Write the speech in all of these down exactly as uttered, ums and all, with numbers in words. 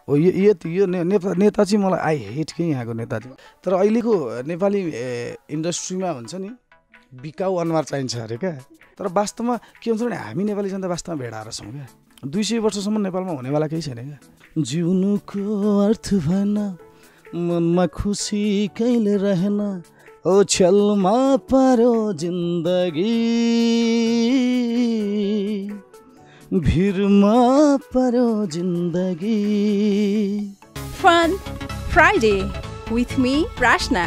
हो यो यो यो नेपाल नेता चाहिँ मलाई आई हेट के यहाँको नेता चाहिँ। तर अहिलेको नेपाली इन्डस्ट्रीमा हुन्छ नि बिकाउ अनुहार चाहिन्छ अरे क्या। तर वास्तवमा के हुन्छ भने हामी नेपाली जनता वास्तवमा भेडाएर छौँ क्या। दुई सय वर्षसम्म नेपालमा हुनेवाला केही छैन क्या। जिउनुको अर्थ भएन मनमा खुसी कहिले रहेन ओ छलमा पारो जिन्दगी भिरमा पारो जिन्दगी। Fun Friday with me, Prashna.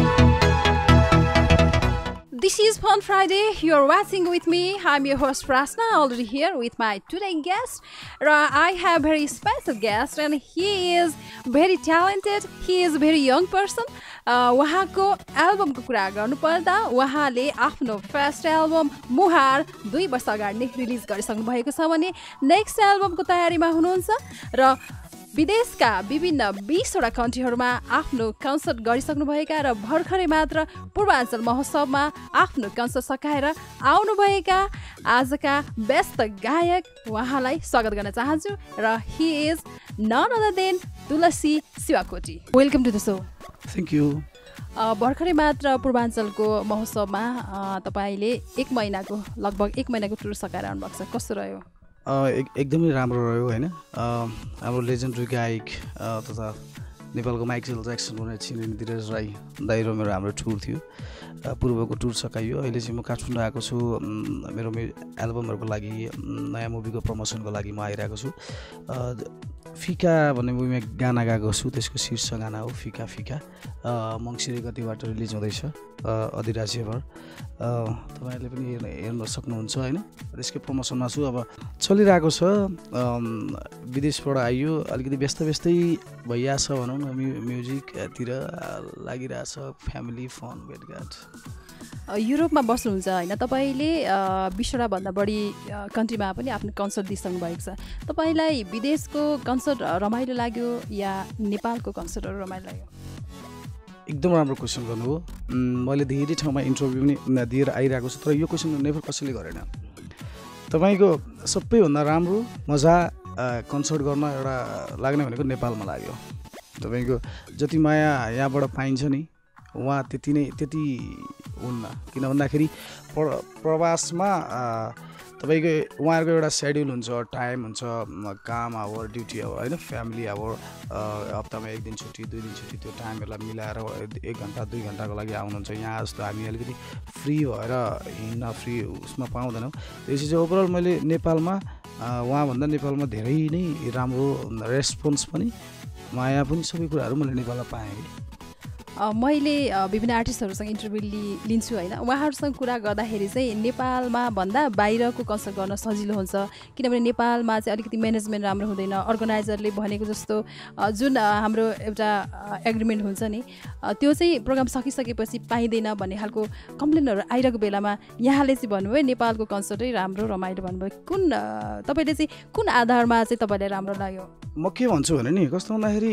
This is Fun Friday. You're watching with me. I'm your host Prashna, already here with my today guest. I have a very special guest and he is very talented. He is a very young person. उहाँको एल्बमको कुरा गर्नुपर्दा उहाँले आफ्नो first album मुहार दुई वर्ष अगाडि नै रिलिज गरिसक्नु भएको छ भने नेक्स्ट एल्बमको तयारीमा हुनुहुन्छ र विदेशका विभिन्न बीसवटा कन्ट्रीहरूमा आफ्नो कन्सर्ट गरिसक्नुभएका र भर्खरै मात्र पूर्वाञ्चल महोत्सवमा आफ्नो कन्सर्ट सकाएर आउनुभएका आजका व्यस्त गायक उहाँलाई स्वागत गर्न चाहन्छु र he is none other than Tulsi Shivakoti. Welcome to the show. Thank you. भर्खरै मात्र पूर्वाञ्चलको महोत्सवमा तपाईँले एक महिनाको लगभग एक महिनाको टुर सकाएर आउनुभएको छ, कस्तो रह्यो? एक एकदमै राम्रो रह्यो होइन। हाम्रो लेजेन्डरी गायक तथा नेपालको माइकल ज्याक्सन भनेर चिनिने धीरज राई दाइ र मेरो हाम्रो टुर थियो। पूर्वको टुर सकाइयो। अहिले चाहिँ म काठमाडौँ आएको छु मेरो एल्बमहरूको लागि, नयाँ मुभीको प्रमोसनको लागि म आइरहेको छु। फिका भन्ने मुभीमा गाना गाएको छु, त्यसको शीर्ष गाना हो फिका फिका। मङ्सिर गतिबाट रिलिज हुँदैछ अधिराज्यभर। तपाईँहरूले पनि हेर्न हेर्न सक्नुहुन्छ होइन। त्यसकै प्रमोसनमा छु। अब चलिरहेको छ। विदेशबाट आइयो, अलिकति व्यस्त व्यस्तै भइरहेछ भनौँ न। म्यु म्युजिकतिर लागिरहेछ, फ्यामिली फन भेटघाट। युरोपमा बस्नुहुन्छ होइन तपाईँले, बिसवटा भन्दा बढी कन्ट्रीमा पनि आफ्नो कन्सर्ट दिइसक्नु भएको छ। तपाईँलाई विदेशको कन्सर्ट रमाइलो लाग्यो या नेपालको कन्सर्टहरू रमाइलो लाग्यो? एकदम राम्रो क्वेसन गर्नुभयो। मैले धेरै ठाउँमा इन्टरभ्यू पनि दिएर आइरहेको छु, तर यो क्वेसन नेभर कसैले गरेन। तपाईँको सबैभन्दा राम्रो मजा कन्सर्ट गर्न एउटा लाग्ने भनेको नेपालमा लाग्यो। तपाईँको जति माया यहाँबाट पाइन्छ नि उहाँ त्यति नै त्यति हुन्न। किन भन्दाखेरि प्र प्रवासमा तपाईँको उहाँहरूको एउटा सेड्युल हुन्छ, टाइम हुन्छ, काम आवर, ड्युटी आवर होइन, फ्यामिली आवर, हप्तामा एक दिन छुट्टी दुई दिन छुट्टी, त्यो टाइमहरूलाई मिलाएर एक घन्टा दुई घन्टाको लागि आउनुहुन्छ। यहाँ जस्तो हामी अलिकति फ्री भएर हिँड्न फ्री उसमा पाउँदैनौँ। त्यसपछि चाहिँ ओभरअल मैले नेपालमा उहाँभन्दा नेपालमा धेरै नै राम्रो रेस्पोन्स पनि, माया पनि, सबै कुराहरू मैले नेपालमा पाएँ। मैले विभिन्न आर्टिस्टहरूसँग इन्टरभ्यू लि लिन्छु होइन। उहाँहरूसँग कुरा गर्दाखेरि चाहिँ नेपालमा भन्दा बाहिरको कन्सर्ट गर्न सजिलो हुन्छ, किनभने नेपालमा चाहिँ अलिकति म्यानेजमेन्ट राम्रो हुँदैन। अर्गनाइजरले भनेको जस्तो जुन हाम्रो एउटा एग्रिमेन्ट हुन्छ नि त्यो चाहिँ प्रोग्राम सकिसकेपछि पाइँदैन भन्ने खालको कम्प्लेनहरू आइरहेको बेलामा यहाँले चाहिँ भन्नुभयो नेपालको कन्सर्टै राम्रो रमाइलो भन्नुभयो। कुन तपाईँले चाहिँ कुन आधारमा चाहिँ तपाईँलाई राम्रो लाग्यो? म के भन्छु भने नि कस्तो भन्दाखेरि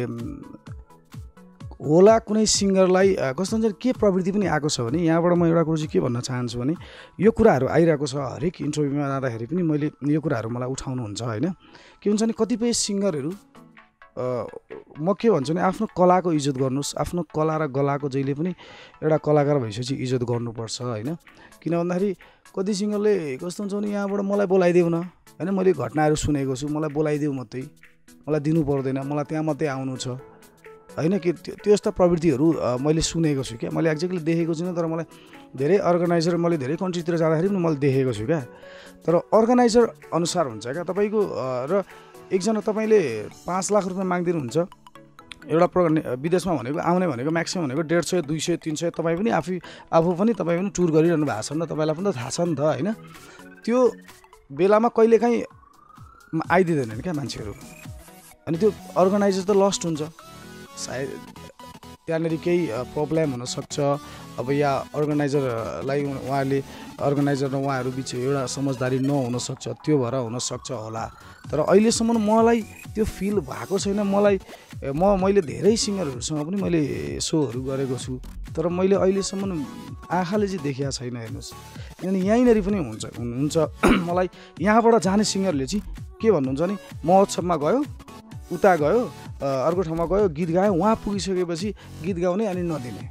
होला कुनै सिङ्गरलाई कस्तो हुन्छ के प्रवृत्ति पनि आएको छ भने यहाँबाट म एउटा कुरो चाहिँ के भन्न चाहन्छु भने यो कुराहरू आइरहेको छ हरेक इन्टरभ्यूमा जाँदाखेरि पनि मैले यो कुराहरू मलाई उठाउनुहुन्छ होइन। के हुन्छ भने कतिपय सिङ्गरहरू म के भन्छु भने आफ्नो कलाको इज्जत गर्नुहोस्। आफ्नो कला र गलाको जहिले पनि एउटा कलाकार भइसकेपछि इज्जत गर्नुपर्छ होइन। किन भन्दाखेरि कति सिङ्गरले कस्तो हुन्छ भने यहाँबाट मलाई बोलाइदेऊ न होइन, मैले घटनाहरू सुनेको छु, मलाई बोलाइदेऊ मात्रै, मलाई दिनु पर्दैन, मलाई त्यहाँ मात्रै आउनु छ होइन। कि त्यो यस्ता प्रवृत्तिहरू मैले सुनेको छु क्या। मैले एक्ज्याक्टली देखेको छुइनँ, तर मलाई धेरै अर्गनाइजर मैले धेरै कन्ट्रीतिर जाँदाखेरि पनि मैले देखेको छु क्या। तर अर्गनाइजर अनुसार हुन्छ क्या तपाईँको। र एकजना तपाईँले पाँच लाख रुपियाँ मागिदिनुहुन्छ एउटा प्रोग्राम विदेशमा भनेको आउने भनेको म्याक्सिमम् भनेको डेढ सय दुई सय तिन सय तपाईँ पनि आफै आफू पनि तपाईँ पनि टुर गरिरहनु भएको छ नि त, तपाईँलाई पनि त थाहा छ नि त होइन। त्यो बेलामा कहिलेकाहीँ आइदिँदैनन् क्या मान्छेहरू, अनि त्यो अर्गनाइजर त लस्ट हुन्छ। सायद त्यहाँनिर केही प्रब्लम हुनसक्छ। अब या अर्गनाइजरलाई उहाँले अर्गनाइजर र उहाँहरू बिच एउटा समझदारी नहुनसक्छ, त्यो भएर हुनसक्छ होला। तर अहिलेसम्म मलाई त्यो फिल भएको छैन। मलाई म मैले धेरै सिङ्गरहरूसँग पनि मैले सोहरू गरेको छु, तर मैले अहिलेसम्म आँखाले चाहिँ देखिएको छैन। हेर्नुहोस्, किनभने यहीँनिर पनि हुन्छ हुन्छ मलाई यहाँबाट जाने सिङ्गरले चाहिँ के भन्नुहुन्छ भने महोत्सवमा गयो उता गयो अर्को ठाउँमा गयो गीत गायो उहाँ पुगिसकेपछि गीत गाउने अनि नदिने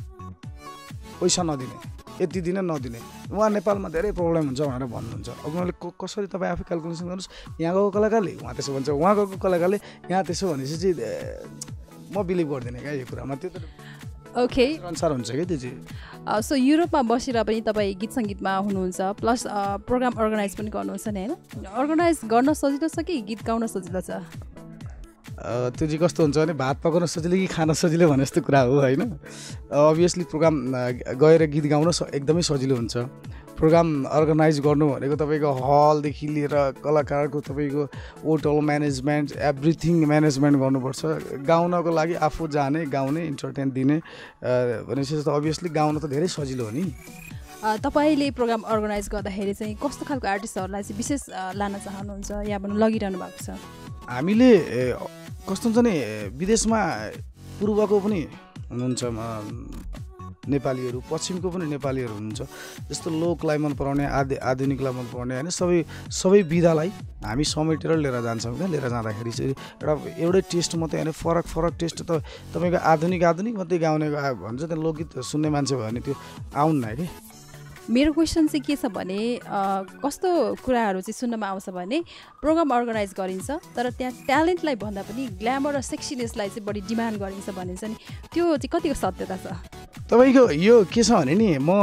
पैसा नदिने यति दिन नदिने उहाँ नेपालमा धेरै प्रब्लम हुन्छ भनेर भन्नुहुन्छ अब मैले कसरी तपाईँ आफै क्यालकुलेसन गर्नुहोस् यहाँ गएको कलाकारले उहाँ त्यसो भन्छ उहाँ गएको कलाकारले यहाँ त्यसो भनेपछि चाहिँ म बिलिभ गर्दिनँ क्या यो कुरामा त्यो त ओके अनुसार हुन्छ क्या त्यो चाहिँ सो युरोपमा बसेर पनि तपाईँ गीत सङ्गीतमा हुनुहुन्छ प्लस प्रोग्राम अर्गनाइज पनि गर्नुहुन्छ नि होइन अर्गनाइज गर्न सजिलो छ कि गीत गाउन सजिलो छ त्यो चाहिँ कस्तो हुन्छ भने भात पकाउन सजिलो कि खान सजिलो भने जस्तो कुरा हो होइन अभियसली प्रोग्राम गएर गीत गाउन एकदमै सजिलो हुन्छ प्रोग्राम अर्गनाइज गर्नु भनेको तपाईँको हलदेखि लिएर कलाकारको तपाईँको होटल म्यानेजमेन्ट एभ्रिथिङ म्यानेजमेन्ट गर्नुपर्छ गाउनको लागि आफू जाने गाउने इन्टरटेन दिने भनेपछि त अभियसली गाउन त धेरै सजिलो हो नि तपाईँले प्रोग्राम अर्गनाइज गर्दाखेरि चाहिँ कस्तो खालको आर्टिस्टहरूलाई चाहिँ विशेष लान चाहनुहुन्छ या भनौँ लगिरहनु भएको छ हामीले कस्तो हुन्छ नि विदेशमा पूर्वको पनि हुनुहुन्छ नेपालीहरू पश्चिमको पनि नेपालीहरू हुनुहुन्छ जस्तो लोकलाई मन पराउने आदि आधुनिकलाई मन पराउने होइन सबै सबै विधालाई हामी समेटेर लिएर जान्छौँ क्या लिएर जाँदाखेरि चाहिँ एउटा एउटै टेस्ट मात्रै होइन फरक फरक टेस्ट त तपाईँको आधुनिक आधुनिक मात्रै गाउने भन्छ त्यो लोकगीत सुन्ने मान्छे भयो भने त्यो आउन्न कि मेरो क्वेसन चाहिँ के छ भने कस्तो कुराहरू चाहिँ सुन्नमा आउँछ भने प्रोग्राम अर्गनाइज गरिन्छ तर त्यहाँ ट्यालेन्टलाई भन्दा पनि ग्ल्यामर र सेक्सिनेसलाई चाहिँ बढी डिमान्ड गरिन्छ भनिन्छ नि त्यो चाहिँ कतिको सत्यता छ तपाईँको यो के छ भने नि म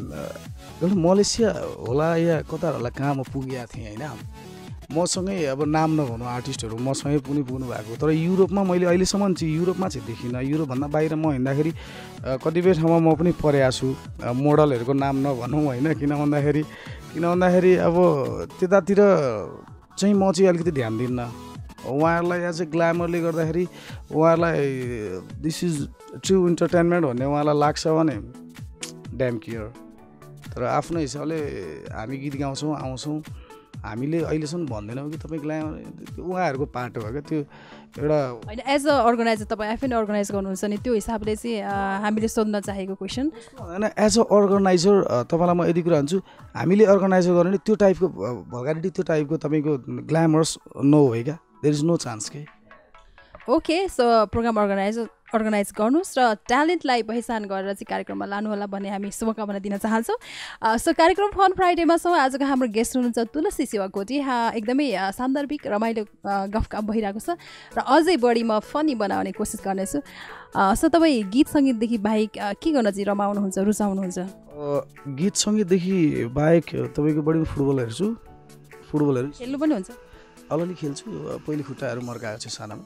मलेसिया होला या कता होला कहाँ म पुगेको थिएँ होइन मसँगै अब नाम नभनु आर्टिस्टहरू मसँगै पनि पुग्नु भएको तर युरोपमा मैले अहिलेसम्म चाहिँ युरोपमा चाहिँ देखिनँ युरोपभन्दा बाहिर म हिँड्दाखेरि कतिपय ठाउँमा म पनि परेको छु मोडलहरूको नाम नभनौँ होइन किन भन्दाखेरि किन भन्दाखेरि अब त्यतातिर चाहिँ म चाहिँ अलिकति ध्यान दिन्न उहाँहरूलाई यहाँ चाहिँ ग्ल्यामरले गर्दाखेरि उहाँहरूलाई दिस इज ट्रु इन्टरटेनमेन्ट भन्ने उहाँलाई लाग्छ भने ड्याम केयर तर आफ्नो हिसाबले हामी गीत गाउँछौँ आउँछौँ हामीले अहिलेसम्म भन्दैनौँ कि तपाईँ ग्ल्यामर उहाँहरूको पार्ट हो क्या त्यो एउटा होइन एज अ अर्गनाइजर तपाईँ आफै अर्गनाइज गर्नुहुन्छ नि त्यो हिसाबले चाहिँ हामीले सोध्न चाहेको क्वेसन होइन एज अ अर्गनाइजर तपाईँलाई म यदि कुरा भन्छु हामीले अर्गनाइजर गर्नु भने त्यो टाइपको भल्गारिटी त्यो टाइपको तपाईँको ग्ल्यामरस नो हो क्या देयर इज नो चान्स के okay so program organize organize गर्नुहोस् र ट्यालेन्टलाई पहिचान गरेर चाहिँ कार्यक्रममा लानुहोला भन्ने हामी शुभकामना दिन चाहन्छौँ सो कार्यक्रम फन फ्राइडेमा छौँ आजको हाम्रो गेस्ट हुनुहुन्छ तुलसी शिवकोटी एकदमै सान्दर्भिक रमाइलो गफकाफ भइरहेको छ र अझै बढी म फनी बनाउने कोसिस गर्नेछु सो तपाईँ गीत सङ्गीतदेखि बाहेक के गर्न चाहिँ रमाउनुहुन्छ रुचाउनुहुन्छ गीत सङ्गीतदेखि बाहेक तपाईँको बढी फुटबल हेर्छु फुटबलहरू खेल्नु पनि हुन्छ अलिअलि खेल्छु पहिले खुट्टाहरू मर्काएको छ सानामा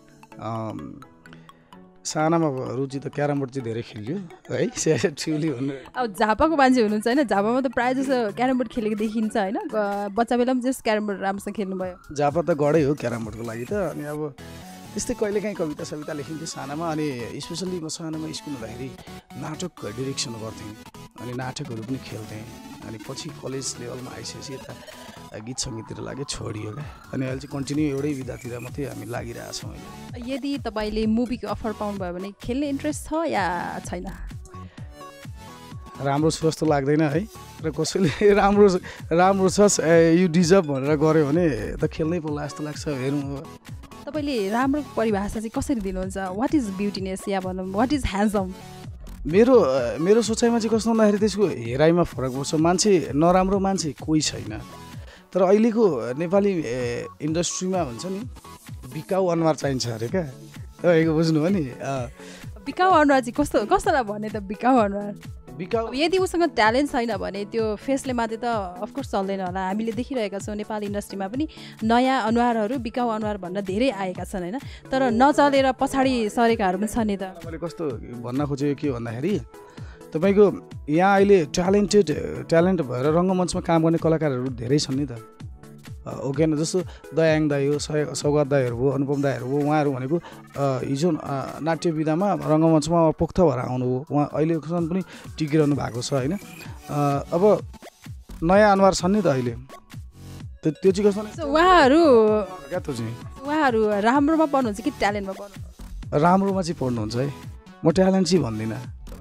सानामा रुचि त क्यारम बोर्ड चाहिँ धेरै खेल्यो है ठुली हुनु अब झापाको मान्छे हुनुहुन्छ होइन झापामा त प्रायः जस्तो क्यारम बोर्ड खेलेको देखिन्छ होइन बच्चा बेला पनि जस्ट क्यारम बोर्ड राम्रोसँग खेल्नुभयो झापा त गढै हो क्यारम बोर्डको लागि त अनि अब त्यस्तै कहिलेकाहीँ कविता सविता लेखिन्थेँ सानामा अनि स्पेसल्ली म सानामा स्कुल हुँदाखेरि नाटक डिरेक्सन गर्थेँ अनि नाटकहरू पनि खेल्थेँ अनि पछि कलेज लेभलमा आइसकेपछि यता गीत सङ्गीततिर लाग्यो छोडियो क्या अनि अहिले चाहिँ कन्टिन्यू एउटै विधातिर मात्रै हामी लागिरहेछौँ अहिले यदि तपाईँले मुभीको अफर पाउनुभयो भने खेल्ने इन्ट्रेस्ट छ या छैन राम्रो छ जस्तो लाग्दैन है र कसैले राम्रो राम्रो छ यु डिजर्भ भनेर गऱ्यो भने त खेल्नै पर्ला जस्तो लाग्छ हेरौँ तपाईँले राम्रो परिभाषा चाहिँ कसरी दिनुहुन्छ वाट इज ब्युटिनेस या भनौँ वाट इज ह्यान्डसम मेरो मेरो सोचाइमा चाहिँ कस्तो भन्दाखेरि त्यसको हेराइमा फरक पर्छ मान्छे नराम्रो मान्छे कोही छैन तर अहिलेको नेपाली इन्डस्ट्रीमा हुन्छ नि बिकाउ अनुहार चाहिन्छ अरे क्या तपाईँको बुझ्नुभयो नि बिकाउ अनुहार चाहिँ कस्तो कस्तोलाई भने त बिकाउ अनुहार बिकाउ यदि उसँग ट्यालेन्ट छैन भने त्यो फेसले मात्रै त अफकोर्स चल्दैन होला हामीले देखिरहेका छौँ नेपाली इन्डस्ट्रीमा पनि नयाँ अनुहारहरू बिकाउ अनुहार भन्न धेरै आएका छन् होइन तर नचलेर पछाडि सरेकाहरू पनि छन् नि त मैले कस्तो भन्न खोजेको के भन्दाखेरि तपाईँको यहाँ अहिले ट्यालेन्टेड ट्यालेन्ट भएर रङ्गमञ्चमा काम गर्ने कलाकारहरू धेरै छन् नि त ओके न जस्तो दयाङ दाई हो सौगात दाईहरू हो अनुपम दाईहरू हो उहाँहरू भनेको हिजो नाट्य विधामा रङ्गमञ्चमा पोख्त भएर आउनुभयो उहाँ अहिलेसम्म पनि टिकिरहनु भएको छ होइन अब नयाँ अनुहार छन् नि त अहिले त्यो त्यो चाहिँ कस्तो उहाँहरू क्या त्यो चाहिँ उहाँहरू राम्रोमा पढ्नुहुन्छ कि ट्यालेन्टमा पढ्नुहुन्छ राम्रोमा चाहिँ पढ्नुहुन्छ है म ट्यालेन्ट चाहिँ भन्दिनँ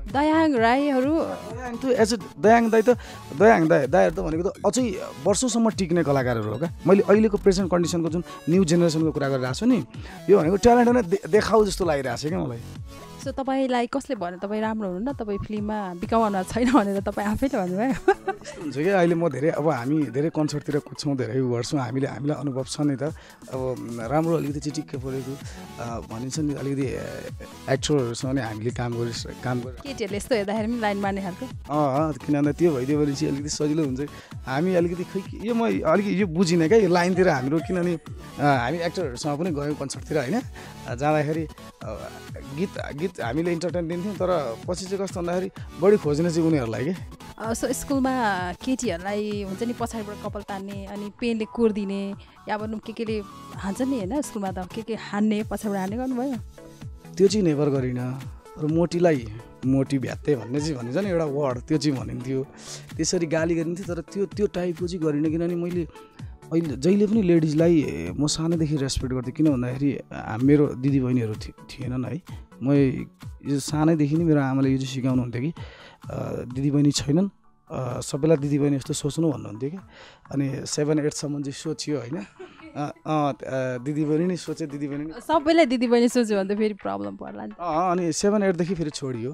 दयाङ राईहरू दयाङ त एज अ दयाङ दाई त दयाङ दाई दाईहरू त भनेको त अझै वर्षौँसम्म टिक्ने कलाकारहरू हो क्या मैले अहिलेको प्रेजेन्ट कन्डिसनको जुन न्यू जेनेरेसनको कुरा गरिरहेको छु नि यो भनेको ट्यालेन्ट नै देखाउ जस्तो लागिरहेको छ क्या मलाई सो तपाईँलाई कसले भन्यो तपाईँ राम्रो हुनुहुन्न तपाईँ फिल्ममा बिकाउन छैन भनेर तपाईँ आफैले भन्नुभयो यस्तो हुन्छ क्या अहिले म धेरै अब हामी धेरै कन्सर्टतिर कुद्छौँ धेरै उ गर्छौँ हामीले हामीलाई अनुभव छ नि त अब राम्रो अलिकति चिटिक्क परेको भनिन्छ नि अलिकति एक्टरहरूसँग नि हामीले काम गरि काम गरेर केटीहरूले यस्तो हेर्दाखेरि पनि लाइन मार्ने खालको अँ किन भन्दा त्यो भइदियो भने चाहिँ अलिकति सजिलो हुन्छ हामी अलिकति खै यो म अलिकति यो बुझिनँ क्या यो लाइनतिर हाम्रो किनभने हामी एक्टरहरूसँग पनि गयौँ कन्सर्टतिर होइन जाँदाखेरि गीत गीत हामीले इन्टरटेन दिन्थ्यौँ तर पछि चाहिँ कस्तो भन्दाखेरि बढी खोज्ने चाहिँ उनीहरूलाई के सो स्कुलमा केटीहरूलाई हुन्छ नि पछाडिबाट कपाल तान्ने अनि पेनले कोरिदिने या भनौँ के केले हान्छ नि होइन स्कुलमा त के के हान्ने पछाडिबाट हान्ने गर्नुभयो त्यो चाहिँ नेभर गरिनँ र मोटीलाई मोटी भ्यात्ते भन्ने चाहिँ भनिन्छ नि एउटा वर्ड त्यो चाहिँ भनिन्थ्यो त्यसरी गाली गरिन्थ्यो तर त्यो त्यो टाइपको चाहिँ गरिनँ किनभने मैले अहिले जहिले पनि लेडिजलाई म सानैदेखि रेस्पेक्ट गर्थेँ किन भन्दाखेरि मेरो दिदीबहिनीहरू थिएनन् है म यो सानैदेखि नै मेरो आमाले यो चाहिँ सिकाउनुहुन्थ्यो कि दिदीबहिनी छैनन् सबैलाई दिदीबहिनी जस्तो सोच्नु भन्नुहुन्थ्यो कि अनि सेभेन एटसम्म चाहिँ सोच्यो होइन दिदीबहिनी नै सोचे दिदीबहिनी सबैलाई दिदीबहिनी सोच्यो भने त फेरि प्रब्लम पर्ला नि अनि सेभेन एटदेखि फेरि छोडियो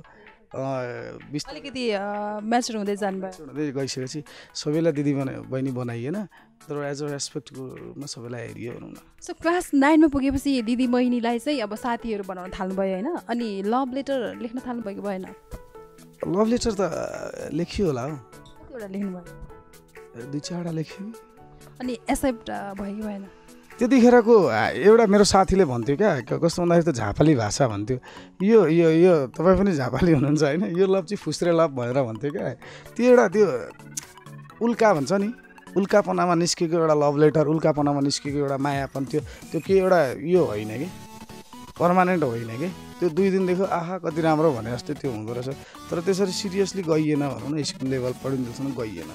अलिकति म्याचुर हुँदै जानुभयो हुँदै गइसकेपछि सबैलाई दिदी बहिनी बनाइएन तर एज अ रेस्पेक्टको रूपमा सबैलाई हेरियो भनौँ न सो क्लास नाइनमा पुगेपछि दिदी बहिनीलाई चाहिँ अब साथीहरू बनाउन थाल्नुभयो होइन अनि लभ लेटर लेख्न थाल्नुभयो कि भएन लभ लेटर त लेखियो होला हो कतिवटा लेख्नुभयो दुई चारवटा लेख्यो अनि एक्सेप्ट भयो कि भएन त्यतिखेरको एउटा मेरो साथीले भन्थ्यो क्या कस्तो भन्दाखेरि त झापाली भाषा भन्थ्यो यो यो यो तपाईँ पनि झापाली हुनुहुन्छ होइन यो लभ चाहिँ फुस्रे लभ भनेर भन्थ्यो क्या त्यो एउटा त्यो उल्का भन्छ नि उल्कापनामा निस्केको एउटा लभ लेटर उल्कापनामा निस्केको एउटा मायापन त्यो त्यो के एउटा यो होइन कि पर्मानेन्ट होइन कि त्यो दुई दिनदेखि आहा कति राम्रो भने जस्तै त्यो हुँदो रहेछ तर त्यसरी सिरियसली गइएन भनौँ न स्कुल लेभल पढिँदैसम्म गइएन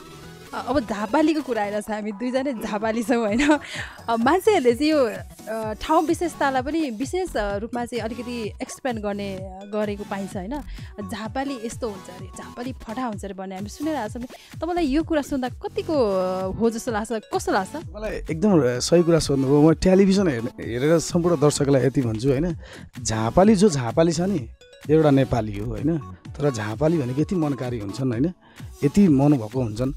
अब झापालीको कुरा आइरहेछ हामी दुईजना झापाली छौँ होइन मान्छेहरूले चाहिँ यो ठाउँ विशेषतालाई पनि विशेष रूपमा चाहिँ अलिकति एक्सप्लेन गर्ने गरेको पाइन्छ होइन झापाली यस्तो हुन्छ अरे झापाली फटा हुन्छ अरे भन्ने हामी सुनिरहेको छौँ तपाईँलाई यो कुरा सुन्दा कतिको हो जस्तो लाग्छ कस्तो लाग्छ मलाई एकदम सही कुरा सोध्नुभयो म टेलिभिजन हेर्ने हेरेर सम्पूर्ण दर्शकलाई यति भन्छु होइन झापाली जो झापाली छ नि एउटा नेपाली हो होइन तर झापाली भनेको यति मनकारी हुन्छन् होइन यति मनभएको हुन्छन्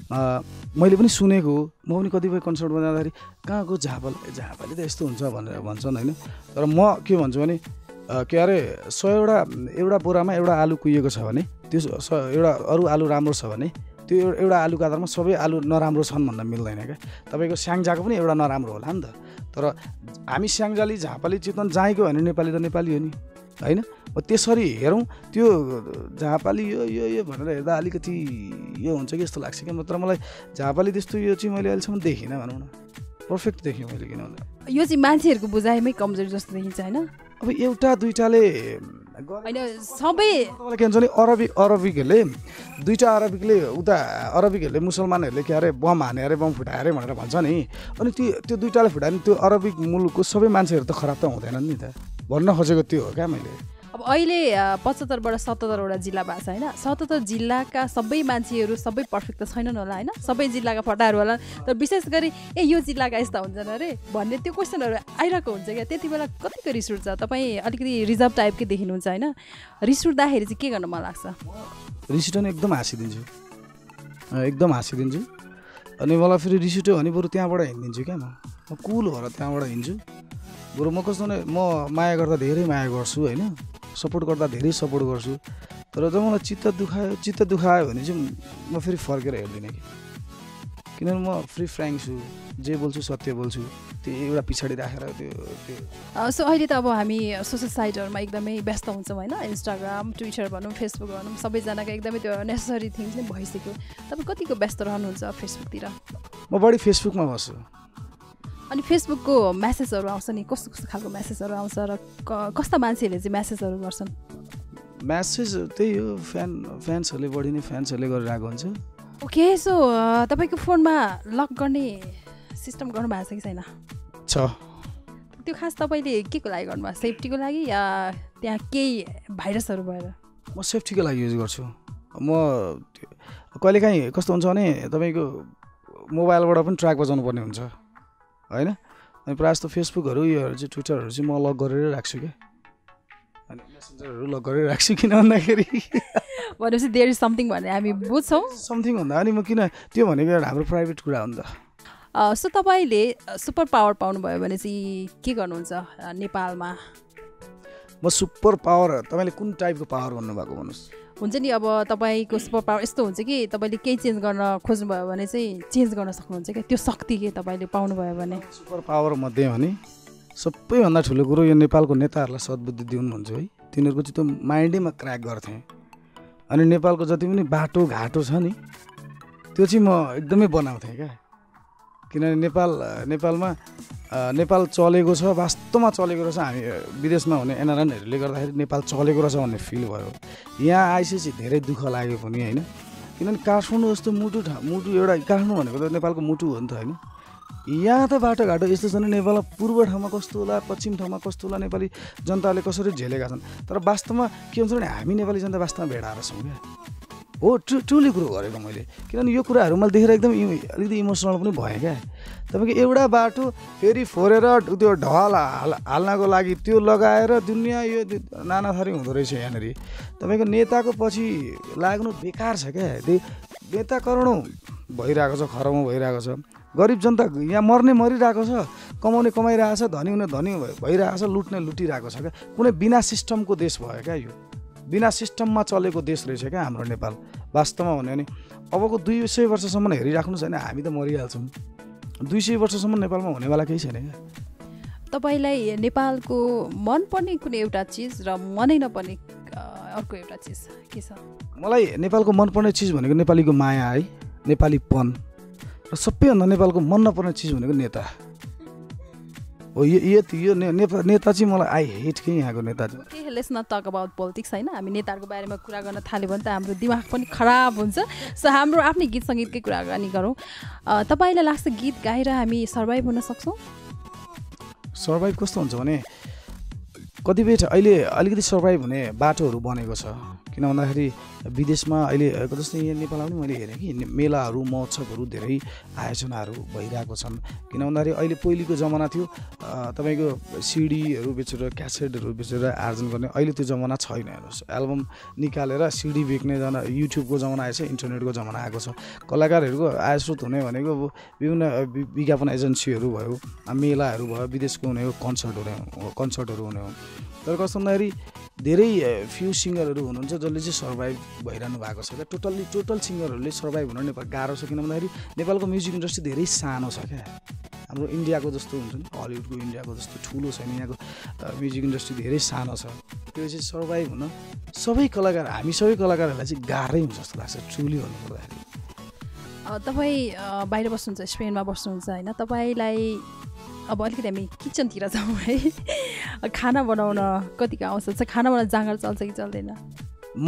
मैले पनि सुनेको हो म पनि कतिपय कन्सर्टमा जाँदाखेरि कहाँको झापाली झापाली त यस्तो हुन्छ भनेर भन्छन् होइन तर म के भन्छु भने के अरे सयवटा एउटा बोरामा एउटा आलु कुहिएको छ भने त्यो एउटा अरू आलु राम्रो छ भने त्यो एउटा आलुको आधारमा सबै आलु नराम्रो छन् भन्न मिल्दैन क्या तपाईँको स्याङ्जाको पनि एउटा नराम्रो होला नि त तर हामी स्याङ्जाली झापाली चितवन जाँको भने नेपाली त नेपाली हो नि होइन त्यसरी हेरौँ त्यो झापाली यो यो यो भनेर हेर्दा अलिकति यो हुन्छ कि जस्तो लाग्छ क्या तर मलाई झापाली त्यस्तो यो चाहिँ मैले अहिलेसम्म देखिनँ भनौँ न पर्फेक्ट देखेँ मैले किन भन्दा यो चाहिँ मान्छेहरूको बुझाइमै कमजोरी जस्तो देखिन्छ होइन अब एउटा दुइटाले होइन सबै तपाईँलाई के भन्छ भने अरबिक अरबिकहरूले दुईवटा अरबिकले उता अरबिकहरूले मुसलमानहरूले के अरे बम हाने अरे बम फुटाए अरे भनेर भन्छ नि अनि त्यो त्यो दुइटाले फुटायो नि त्यो अरबिक मुलुकको सबै मान्छेहरू त खराब त हुँदैनन् नि त भन्न खोजेको त्यो हो क्या मैले अब अहिले पचहत्तरबाट सतहत्तरवटा जिल्ला भएको छ होइन सतहत्तर जिल्लाका सबै मान्छेहरू सबै पर्फेक्ट त छैनन् होला होइन सबै जिल्लाका फटाहरू होला तर विशेष गरी ए यो जिल्लाका यस्ता हुन्छन् अरे भन्ने त्यो क्वेसनहरू आइरहेको हुन्छ क्या त्यति बेला कतिको रिस उठ्छ तपाईँ अलिकति रिजर्भ टाइपकै देखिनुहुन्छ होइन रिस उठ्दाखेरि चाहिँ के गर्न मन लाग्छ रिस उठ्यो भने एकदम हाँसिदिन्छु एकदम हाँसिदिन्छु अनि मलाई फेरि रिस उठ्यो भने बरु त्यहाँबाट हिँडिदिन्छु क्या म म कुल भएर त्यहाँबाट हिँड्छु बरु म कस्तो भने म माया गर्दा धेरै माया गर्छु होइन सपोर्ट गर्दा धेरै सपोर्ट गर्छु तर जब मलाई चित्त दुखायो चित्त दुखायो भने चाहिँ म फेरि फर्केर हेर्दिनँ कि किनभने म फ्री फ्र्याङ्क छु जे बोल्छु सत्य बोल्छु त्यो एउटा पछाडि राखेर त्यो त्यो सो अहिले त अब हामी सोसियल साइटहरूमा एकदमै व्यस्त हुन्छौँ होइन इन्स्टाग्राम ट्विटर भनौँ फेसबुक भनौँ सबैजनाको एकदमै त्यो नेसेसरी थिङ्स नै भइसक्यो तपाईँ कतिको व्यस्त रहनुहुन्छ फेसबुकतिर म बढी फेसबुकमा बस्छु अनि फेसबुकको म्यासेजहरू आउँछ नि कस्तो कस्तो खालको म्यासेजहरू आउँछ र कस्ता मान्छेहरूले चाहिँ म्यासेजहरू गर्छन् म्यासेज त्यही हो फ्यान फ्यान्सहरूले बढी नै फ्यान्सहरूले गरिरहेको हुन्छ ओके सो तपाईँको फोनमा लक गर्ने सिस्टम गर्नुभएको छ कि छैन छ त्यो खास तपाईँले के को लागि गर्नुभएको सेफ्टीको लागि या त्यहाँ केही भाइरसहरू भएर म सेफ्टीको लागि युज गर्छु। म कहिलेकाहीँ कस्तो हुन्छ भने तपाईँको मोबाइलबाट पनि ट्र्याक बजाउनु पर्ने हुन्छ होइन। अनि प्रायः जस्तो फेसबुकहरू योहरू चाहिँ ट्विटरहरू चाहिँ म लक गरेर राख्छु क्या, अनि मेसेन्जरहरू लक गरेर राख्छु। किन भन्दाखेरि भनेपछि देयर इज समथिङ भनेर हामी बुझ्छौँ। समथिङ भन्दा अनि म किन त्यो भनेको एउटा हाम्रो प्राइभेट कुरा हो नि त। सो तपाईँले सुपर पावर पाउनुभयो भने चाहिँ के गर्नुहुन्छ नेपालमा? म सुपर पावर तपाईँले कुन टाइपको पावर भन्नुभएको भन्नुहोस्? हुन्छ नि, अब तपाईँको सुपर पावर यस्तो हुन्छ कि तपाईँले केही चेन्ज गर्न खोज्नुभयो भने चाहिँ चेन्ज गर्न सक्नुहुन्छ क्या, त्यो शक्ति के तपाईँले पाउनुभयो भने? सुपर पावर मध्ये भने सबैभन्दा ठुलो कुरो यो नेपालको नेताहरूलाई सद्बुद्धि दिउनु भन्छु है। तिनीहरूको चाहिँ त्यो माइन्डैमा क्र्याक गर्थेँ। अनि नेपालको जति पनि बाटो घाटो छ नि त्यो चाहिँ म एकदमै बनाउँथेँ क्या। किनभने नेपाल नेपालमा नेपाल चलेको छ, वास्तवमा चलेको रहेछ। हामी विदेशमा हुने एनआरएनहरूले गर्दाखेरि नेपाल चलेको रहेछ भन्ने फिल भयो। यहाँ आइसकेपछि धेरै दुःख लाग्यो पनि होइन। किनभने काठमाडौँ जस्तो मुटु मुटु एउटा काठमाडौँ भनेको त नेपालको मुटु हो नि त होइन। यहाँ त बाटोघाटो यस्तो छ नि, नेपालमा पूर्व ठाउँमा कस्तो होला, पश्चिम ठाउँमा कस्तो होला, नेपाली जनताले कसरी झेलेका छन्। तर वास्तवमा के हुन्छ भने हामी नेपाली जनता वास्तवमा भेडाएर छौँ क्या। हो ट्रु ट्रुली कुरो गरेको मैले। किनभने यो कुराहरू मैले देखेर एकदम अलिकति इमोसनल पनि भएँ क्या। तपाईँको एउटा बाटो फेरि फोरेर त्यो ढल हाल हाल्नको लागि त्यो लगाएर दुनियाँ यो नाना थरी हुँदो रहेछ यहाँनिर। तपाईँको नेताको पछि लाग्नु बेकार छ क्या। नेता करोडौँ भइरहेको छ, खरबौँ भइरहेको छ। गरिब जनता यहाँ मर्ने मरिरहेको छ, कमाउने कमाइरहेको छ, धनी हुने धनी भइरहेको छ, लुट्ने लुटिरहेको छ क्या। कुनै बिना सिस्टमको देश भयो क्या यो, बिना सिस्टममा चलेको देश रहेछ क्या हाम्रो नेपाल। वास्तवमा भन्यो भने अबको दुई सय वर्षसम्म हेरिराख्नु छैन, हामी त मरिहाल्छौँ। दुई सय वर्षसम्म नेपालमा हुनेवाला केही छैन क्या। तपाईँलाई नेपालको मनपर्ने कुनै एउटा चिज र मनै नपर्ने अर्को एउटा चिज के छ? मलाई नेपालको मनपर्ने चिज भनेको नेपालीको माया है, नेपालीपन। र सबैभन्दा नेपालको मन नपर्ने चिज भनेको नेता हो। यो यो नेता नेता चाहिँ मलाई आई हेट के यहाँको नेता चाहिँ। के let's not talk about politics होइन। हामी नेताहरूको बारेमा कुरा गर्न थाल्यो भने त हाम्रो दिमाग पनि खराब हुन्छ। सो हाम्रो आफ्नै गीत सङ्गीतकै कुराकानी गरौँ। तपाईँलाई लाग्छ गीत गाएर हामी सर्भाइभ हुन सक्छौँ? सर्भाइभ कस्तो हुन्छ भने कतिपय अहिले अलिकति सर्भाइभ हुने बाटोहरू बनेको छ। किन भन्दाखेरि विदेशमा अहिले जस्तै यहाँ नेपालमा पनि मैले हेरेँ कि मेलाहरू महोत्सवहरू धेरै आयोजनाहरू भइरहेको छन्। किन भन्दाखेरि अहिले पहिलेको जमाना थियो तपाईँको सिडीहरू बेचेर क्यासेटहरू बेचेर आर्जन गर्ने, अहिले त्यो जमाना छैन। हेर्नुहोस्, एल्बम निकालेर सिडी बेच्ने जना युट्युबको जमाना आएछ, इन्टरनेटको जमाना आएको छ। कलाकारहरूको आय स्रोत हुने भनेको अब विभिन्न विज्ञापन एजेन्सीहरू भयो, मेलाहरू भयो, विदेशको हुने हो, कन्सर्ट हुने कन्सर्टहरू हुने हो। तर कस्तो भन्दाखेरि धेरै फ्यु सिङ्गरहरू हुनुहुन्छ जसले चाहिँ सर्भाइभ भइरहनु भएको छ क्या। टोटल्ली टोटल सिङ्गरहरूले सर्भाइभ हुन नेपाल गाह्रो छ। किन भन्दाखेरि नेपालको म्युजिक इन्डस्ट्री धेरै सानो छ क्या। हाम्रो इन्डियाको जस्तो हुन्छ नि, हलिउडको इन्डियाको जस्तो ठुलो छैन। यहाँको म्युजिक इन्डस्ट्री धेरै सानो छ। त्यो चाहिँ सर्भाइभ हुन सबै कलाकार हामी सबै कलाकारहरूलाई चाहिँ गाह्रै हुन्छ जस्तो लाग्छ ट्रुली भन्नुपर्दाखेरि। तपाईँ बाहिर बस्नुहुन्छ, स्पेनमा बस्नुहुन्छ होइन। तपाईँलाई अब अलिकति हामी किचनतिर जाउँ है। खाना बनाउन कतिको आउँछ? खाना बनाउन जाँगर चल्छ कि चल्दैन? म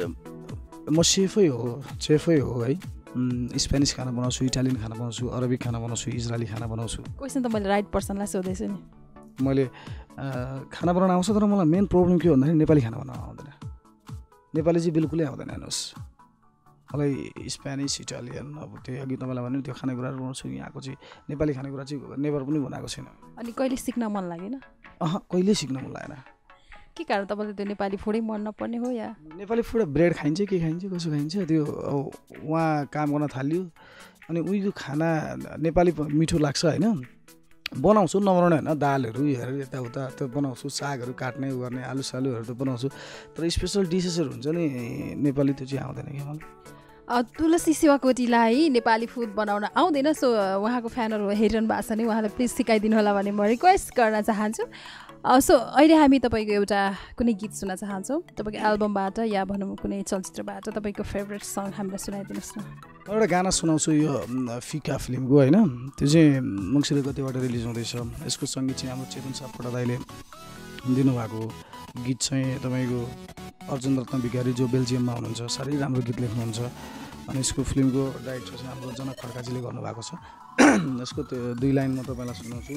म सेफै हो सेफै हो है। स्पेनिस खाना बनाउँछु, इटालियन खाना बनाउँछु, अरबिक खाना बनाउँछु, इजरायली खाना बनाउँछु। क्वेसन त मैले राइट पर्सनलाई सोधेछु नि। मैले खाना बनाउन आउँछ, तर मलाई मेन प्रब्लम के भन्दाखेरि नेपाली खाना बनाउन आउँदैन। नेपाली चाहिँ बिल्कुलै आउँदैन। हेर्नुहोस्, मलाई स्पेनिस इटालियन अब त्यो अघि तपाईँलाई भने त्यो खानेकुराहरू बनाउँछु। यहाँको चाहिँ नेपाली खानेकुरा चाहिँ नेभर पनि बनाएको छैन। अनि कहिले सिक्न मन लागेन? अह कहिले सिक्न मन लागेन। के कारण तपाईँलाई त्यो नेपाली फुडै मन नपर्ने हो या? नेपाली फुड ब्रेड खाइन्छ, के खाइन्छ, कसो खाइन्छ, त्यो अब उहाँ काम गर्न थाल्यो अनि उहीको खाना नेपाली मिठो लाग्छ होइन। बनाउँछु नबनाउने होइन, दालहरू हेरेर यताउता त्यो बनाउँछु, सागहरू काट्ने गर्ने, आलु सालुहरू त बनाउँछु। तर स्पेसल डिसेसहरू हुन्छ नि नेपाली, त्यो चाहिँ आउँदैन क्या मलाई। तुलसी शिवाकोटीलाई नेपाली फुड बनाउन आउँदैन। सो उहाँको फ्यानहरू हेरिरहनु भएको छ नि, उहाँलाई प्लिज सिकाइदिनु होला भने म रिक्वेस्ट गर्न चाहन्छु। सो अहिले हामी तपाईँको एउटा कुनै गीत सुन्न चाहन्छौँ, तपाईँको एल्बमबाट या भनौँ कुनै चलचित्रबाट तपाईँको फेभरेट सङ हामीलाई सुनाइदिनुहोस् न। एउटा गाना सुनाउँछु, यो फिका फिल्मको होइन। त्यो चाहिँ मङ्सिर गतिबाट रिलिज हुँदैछ। यसको सङ्गीत चाहिँ हाम्रो चेतन सापकोटा दाइले दिनुभएको। गीत चाहिँ तपाईँको अर्जुन रत्न भिखारी जो बेल्जियममा हुनुहुन्छ, साह्रै राम्रो गीत लेख्नुहुन्छ। अनि यसको फिल्मको डाइरेक्टर चाहिँ हाम्रो जनक खड्काजीले गर्नुभएको छ। यसको त्यो दुई लाइन म तपाईँलाई सुनाउँछु।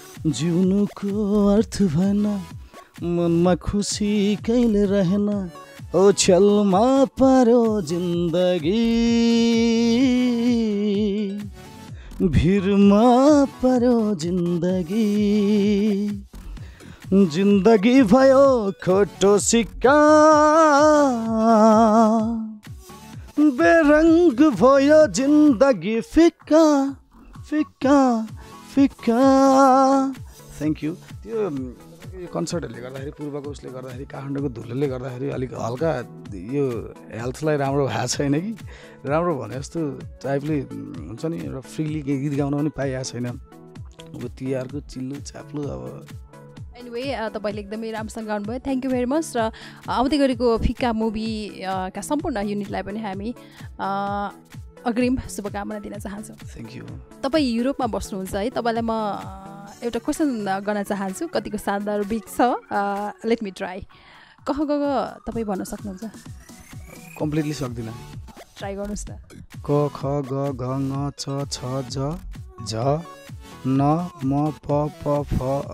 जिउनुको अर्थ भएन, मनमा खुसी कहिले रहेन, ओछ्यालमा पर्यो जिन्दगी भिरमा पर्यो जिन्दगी जिन्दगी भयो खोटो सिक्का बेरङ्ग भयो जिन्दगी फिक्का फिक्का फिक्का थ्याङ्क यू त्यो यो कन्सर्टहरूले गर्दाखेरि पूर्वको उसले गर्दाखेरि काठमाडौँको धुलोले गर्दाखेरि अलिक हल्का यो हेल्थलाई राम्रो भएको छैन कि राम्रो भने जस्तो टाइपले हुन्छ नि एउटा फ्रिली गीत गाउन पनि पाइएको छैन अब तिहारको चिल्लो चाप्लो अब एनिवे तपाईँले एकदमै राम्रोसँग गाउनुभयो थ्याङ्क यू भेरी मच र आउँदै गरेको फिक्का मुभीका सम्पूर्ण युनिटलाई पनि हामी अग्रिम शुभकामना दिन चाहन्छौँ थ्याङ्क यू तपाईँ युरोपमा बस्नुहुन्छ है तपाईँलाई म एउटा क्वेसन गर्न चाहन्छु कतिको सान्दर्भिक छ लेट मी ट्राई कह ग तपाईँ भन्न सक्नुहुन्छ कम्प्लिटली सक्दिनँ ट्राई गर्नुहोस् न क ख ग घ ङ छ छ ज झ न म प प फ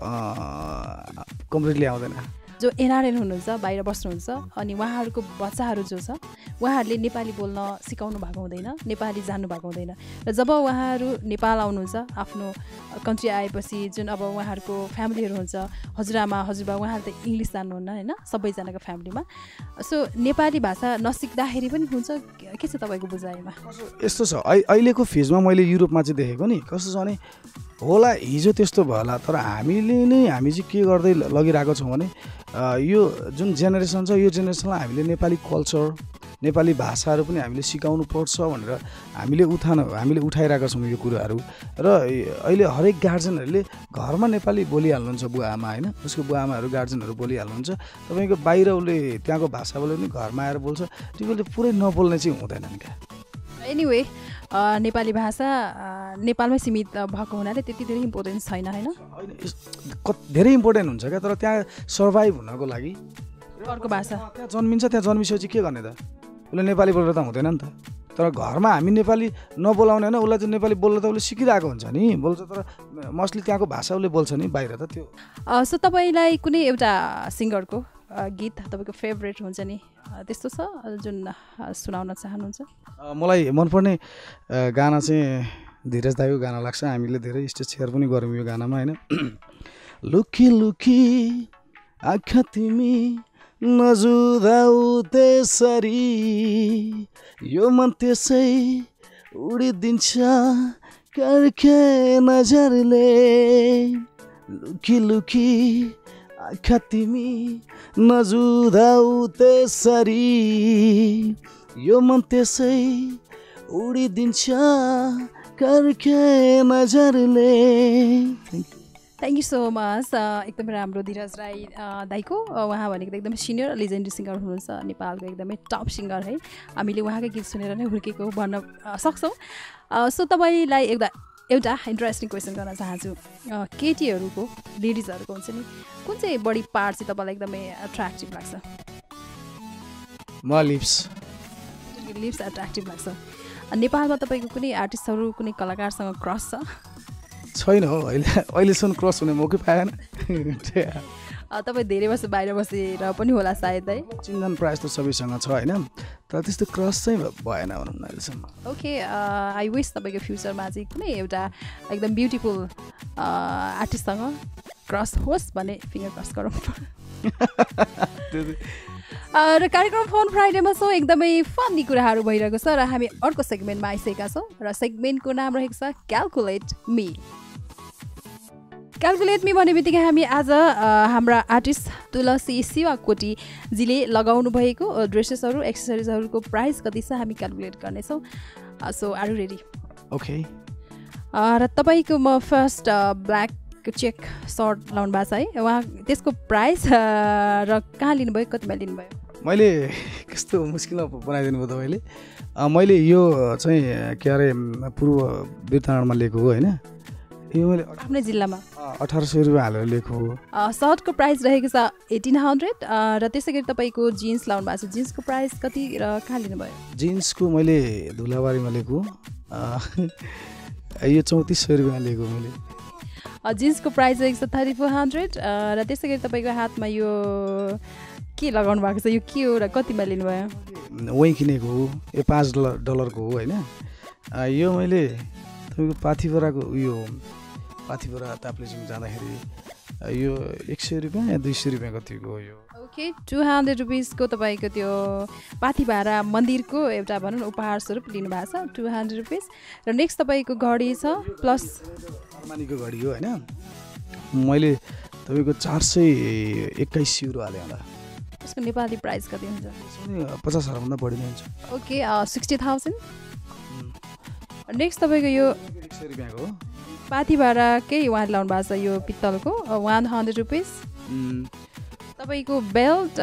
कम्प्लिटली आउँदैन जो एनआरएन हुनुहुन्छ बाहिर बस्नुहुन्छ अनि उहाँहरूको बच्चाहरू जो छ उहाँहरूले नेपाली बोल्न सिकाउनु भएको हुँदैन नेपाली जान्नु भएको हुँदैन र जब उहाँहरू नेपाल आउनुहुन्छ आफ्नो कन्ट्री आएपछि जुन अब उहाँहरूको फ्यामिलीहरू हुन्छ हजुरआमा हजुरबा उहाँहरू त इङ्ग्लिस जान्नुहुन्न होइन सबैजनाको फ्यामिलीमा सो नेपाली भाषा नसिक्दाखेरि पनि हुन्छ के छ तपाईँको बुझाइमा यस्तो छ अहिलेको फेजमा मैले युरोपमा चाहिँ देखेको नि कस्तो छ भने होला हिजो त्यस्तो भयो होला तर हामीले नै हामी चाहिँ के गर्दै लगिरहेको छौँ भने यो जुन जेनेरेसन छ यो जेनेरेसनलाई हामीले नेपाली कल्चर नेपाली भाषाहरू पनि हामीले सिकाउनु पर्छ भनेर हामीले उठान हामीले उठाइरहेका छौँ यो कुराहरू र अहिले हरेक गार्जेनहरूले घरमा नेपाली बोलिहाल्नुहुन्छ बुवा आमा होइन उसको बुवा आमाहरू गार्जेनहरू बोलिहाल्नुहुन्छ तपाईँको बाहिर उसले त्यहाँको भाषा बोल्यो भने घरमा आएर बोल्छ त्यो बेला पुरै नबोल्ने चाहिँ हुँदैनन् क्या एनिवे नेपाली भाषा नेपालमै सीमित भएको हुनाले त्यति धेरै इम्पोर्टेन्स छैन होइन धेरै इम्पोर्टेन्ट हुन्छ क्या तर त्यहाँ सर्भाइभ हुनको लागि अर्को भाषा त्यहाँ जन्मिन्छ त्यहाँ जन्मिसकेपछि के गर्ने त उसले नेपाली बोलेर त हुँदैन नि त तर घरमा हामी नेपाली नबोलाउने होइन उसलाई चाहिँ नेपाली बोल्न त उसले सिकिरहेको हुन्छ नि बोल्छ तर मोस्टली त्यहाँको भाषा उसले बोल्छ नि बाहिर त त्यो सो तपाईँलाई कुनै एउटा सिङ्गरको गीत तपाईँको फेभरेट हुन्छ नि त्यस्तो छ जुन सुनाउन चाहनुहुन्छ मलाई मनपर्ने गाना चाहिँ धीरज दाईको गाना लाग्छ हामीले धेरै स्टेज सेयर पनि गऱ्यौँ यो गानामा होइन लुकी लुकी आँखा तिमी नजुदाउ त्यसरी यो मन त्यसै उडिदिन्छ कर्खे नजरले लुकी लुकी आँखा तिमी नजुदाउ त्यसरी यो मन त्यसै उडिदिन्छ कर्खे नजरले थ्याङ्क यू सो मच एकदमै राम्रो धीरज राई दाईको उहाँ भनेको त एकदमै सिनियर लेजेन्डरी सिङ्गर हुनुहुन्छ नेपालको एकदमै टप सिङ्गर है हामीले उहाँकै गीत सुनेर नै हुर्केको भन्न सक्छौँ सो तपाईँलाई एउटा एउटा इन्ट्रेस्टिङ क्वेसन गर्न चाहन्छु केटीहरूको लेडिजहरूको हुन्छ नि कुन चाहिँ बडी पार्ट चाहिँ तपाईँलाई एकदमै एट्र्याक्टिभ लाग्छ म लिप्स लिप्स एट्र्याक्टिभ लाग्छ नेपालमा तपाईँको कुनै आर्टिस्टहरू कुनै कलाकारसँग क्रस छ छैन हो अहिले अहिलेसम्म क्रस हुने मौकै पाएन तपाईँ धेरै वर्ष बाहिर बसेर पनि होला सायद है चिन्तन प्रायः जस्तो सबैसँग छ होइन तर त्यस्तो क्रस चाहिँ भएन भनौँ न अहिलेसम्म ओके आई विस तपाईँको फ्युचरमा चाहिँ कुनै एउटा एकदम ब्युटिफुल आर्टिस्टसँग क्रस होस् भने फिङ्गर क्रस गरौँ र कार्यक्रम फोन फ्राइडेमा छौँ एकदमै फन्नी कुराहरू भइरहेको छ र हामी अर्को सेगमेन्टमा आइसकेका छौँ र सेगमेन्टको नाम रहेको छ क्यालकुलेट मी क्यालकुलेट मी भन्ने बित्तिकै हामी आज हाम्रा आर्टिस्ट तुलसी शिवाकोटीजीले लगाउनु भएको ड्रेसेसहरू एक्सेसरिजहरूको प्राइस कति छ हामी क्यालकुलेट गर्नेछौँ so are you ready okay र तपाईँको म फर्स्ट ब्ल्याक चेक सर्ट लाउनु भएको छ है उहाँ त्यसको प्राइस र कहाँ लिनुभयो कतिमा लिनुभयो मैले कस्तो मुस्किलमा बनाइदिनु भयो तपाईँले मैले यो चाहिँ के अरे पूर्व बिरताडामा लिएको हो होइन यो मैले आफ्नै जिल्लामा अठार सय रुपियाँ हालेर लिएको हो सर्टको प्राइस रहेको छ एटिन हन्ड्रेड र त्यसै गरी तपाईँको जिन्स लाउनु भएको छ जिन्सको प्राइस कति र कहाँ लिनुभयो जिन्सको मैले धुलाबारीमा लिएको यो चौतिस सय रुपियाँ लिएको मैले जिन्सको प्राइस रहेको छ थर्टी फोर हन्ड्रेड र त्यसै गरी तपाईँको हातमा यो के लगाउनु भएको छ यो के हो र कतिमा लिनुभयो वहीँ किनेको हो यो पाँच डलर डलरको हो होइन यो मैले तपाईँको पाथिभराको उयो पाथिभरा ताप्लेजुङ जाँदाखेरि यो एक सय रुपियाँ या दुई सय रुपियाँ कतिको हो यो ओके टु हन्ड्रेड रुपिसको तपाईँको त्यो पाथिभारा मन्दिरको एउटा भनौँ न उपहार स्वरूप लिनुभएको छ टु हन्ड्रेड रुपिस र नेक्स्ट तपाईँको घडी छ प्लस अर्मानीको घडी हो होइन मैले तपाईँको चार सय एक्काइस युरो हालेँ होला यसको नेपाली प्राइस कति हुन्छ पचास हजारभन्दा बढी नै हुन्छ ओके सिक्सटी थाउजन्ड नेक्स्ट तपाईँको यो एक सय रुपियाँको हो पाथिभाराकै उहाँले लाउनु भएको छ यो पित्तलको वान हन्ड्रेड रुपिस तपाईँको बेल्ट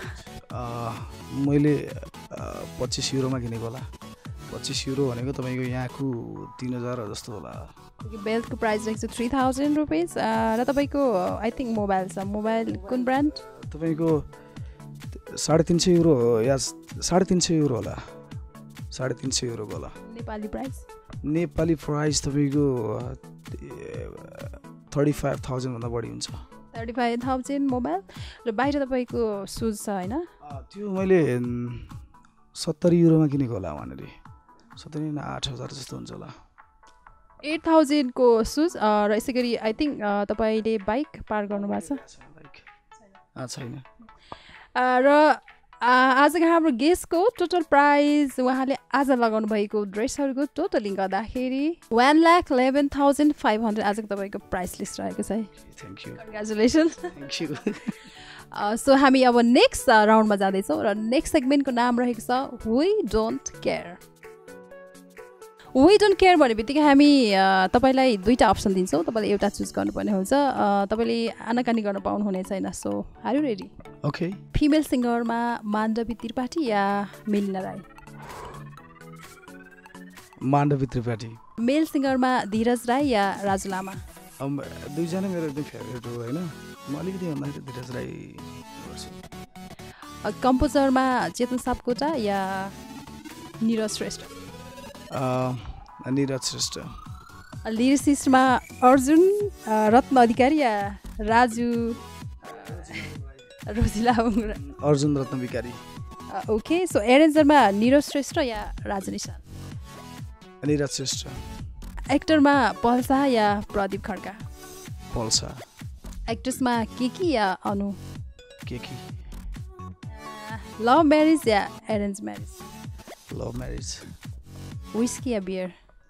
मैले पच्चिस युरोमा किनेको होला पच्चिस युरो भनेको तपाईँको यहाँको तिन हजार जस्तो होला बेल्टको प्राइस रहेको छ थ्री थाउजन्ड रुपिस र तपाईँको आई थिङ्क मोबाइल छ मोबाइल कुन ब्रान्ड तपाईँको साढे तिन सय युरो या साढे तिन सय युरो होला साढे तिन सय युरोको होला नेपाली प्राइस नेपाली प्राइस तपाईँको थर्टी फाइभ थाउजन्डभन्दा बढी हुन्छ थर्टी फाइभ थाउजन्ड मोबाइल र बाहिर तपाईँको सुज छ होइन त्यो मैले सत्तरी युरोमा किनेको होला वहाँनिर सत्तरी आठ हजार जस्तो हुन्छ होला एट थाउजन्डको सुज र यसै गरी आई थिङ्क तपाईँले बाइक पार गर्नुभएको छ छैन र आजको हाम्रो गेस्टको टोटल प्राइस उहाँले आज लगाउनु भएको ड्रेसहरूको टोटलिङ गर्दाखेरि one lakh eleven thousand five hundred आजको तपाईँको प्राइस लिस्ट रहेको छ है thank you congratulation thank you so हामी अब नेक्स्ट राउन्डमा जाँदैछौँ र नेक्स्ट सेगमेन्टको नाम रहेको छ we don't care we don't care भन्ने बित्तिकै हामी तपाईँलाई दुईवटा अप्सन दिन्छौँ तपाईँले एउटा चुज गर्नुपर्ने हुन्छ तपाईँले आनाकानी गर्न पाउनुहुने छैन so are you ready okay female सिङ्गरमा माण्डवी त्रिपाठी या मेलिना राई माण्डवी त्रिपाठी मेल सिङ्गरमा धीरज राई या राजु लामा दुईजना मेरो एकदम फेभरेट हो होइन म अलिकति भन्दाखेरि धीरज राई कम्पोजरमा चेतन सापकोटा या निरज श्रेष्ठ निरज श्रेष्ठ लिरिसिस्टमा अर्जुन रत्न अधिकारी या राजु रोजिला अर्जुन रत्न विकारी ओके सो एरेन्जरमा निरज श्रेष्ठ या राजु निशान निरज श्रेष्ठ एक्टरमा पल्सा या प्रदीप खड्का पल्सा एक्ट्रेसमा केकी या अनु केकी लभ म्यारिज या arrange marriage love marriage whisky या बियर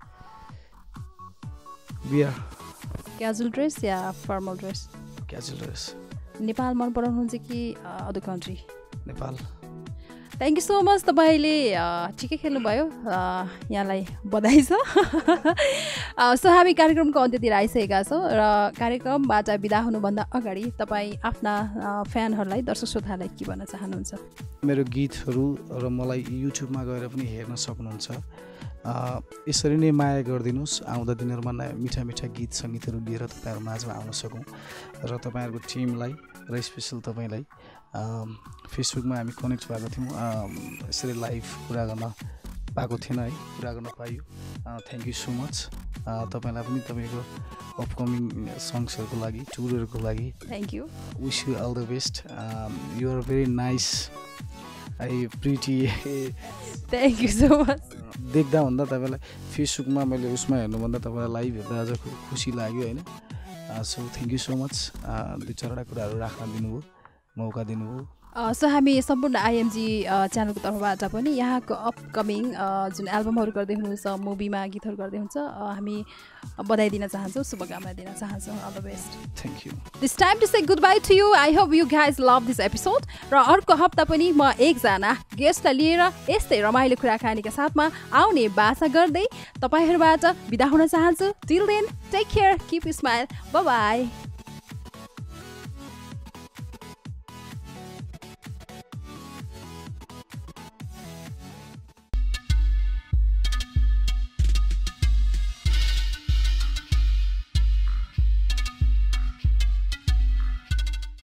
बियर क्याजुअल ड्रेस या formal dress casual dress Nepal मन पराउनुहुन्छ कि other country Nepal thank you so much तपाईँले ठिकै खेल्नुभयो यहाँलाई बधाई छ सो हामी कार्यक्रमको अन्त्यतिर आइसकेका छौँ र कार्यक्रमबाट बिदा हुनुभन्दा अगाडि तपाईँ आफ्ना फ्यानहरूलाई दर्शक श्रोताहरूलाई के भन्न चाहनुहुन्छ मेरो गीतहरू र मलाई युट्युबमा गएर पनि हेर्न सक्नुहुन्छ यसरी नै माया गरिदिनुहोस् आउँदा दिनहरूमा मिठा मिठा गीत सङ्गीतहरू लिएर तपाईँहरू माझमा आउन सकौँ र तपाईँहरूको टिमलाई र स्पेसल तपाईँलाई फेसबुकमा हामी कनेक्ट भएको थियौँ यसरी लाइभ कुरा गर्न पाएको थिएन है कुरा गर्न पाइयो थ्याङ्क यू सो मच तपाईँलाई पनि तपाईँको अपकमिङ सङ्ग्सहरूको लागि टुरहरूको लागि thank you wish you all the best you are very nice I pretty thank you so much देख्दा भन्दा तपाईँलाई फेसबुकमा मैले उसमा हेर्नुभन्दा तपाईँलाई लाइभ हेर्दा अझ खुसी लाग्यो होइन so thank you so much दुई चारवटा कुराहरू राख्न दिनुभयो मौका दिनुभयो सो हामी सम्पूर्ण आइएमजी च्यानलको तर्फबाट पनि यहाँको अपकमिङ जुन एल्बमहरू गर्दै हुनुहुन्छ मुभीमा गीतहरू गर्दै हुन्छ हामी बधाई दिन चाहन्छौँ शुभकामना दिन चाहन्छौँ all the best thank you this time to say good bye to you I hope you guys love this episode र अर्को हप्ता पनि म एकजना गेस्टलाई लिएर यस्तै रमाइलो कुराकानीका साथमा आउने बाचा गर्दै तपाईँहरूबाट बिदा हुन चाहन्छु till then take care keep smile bye by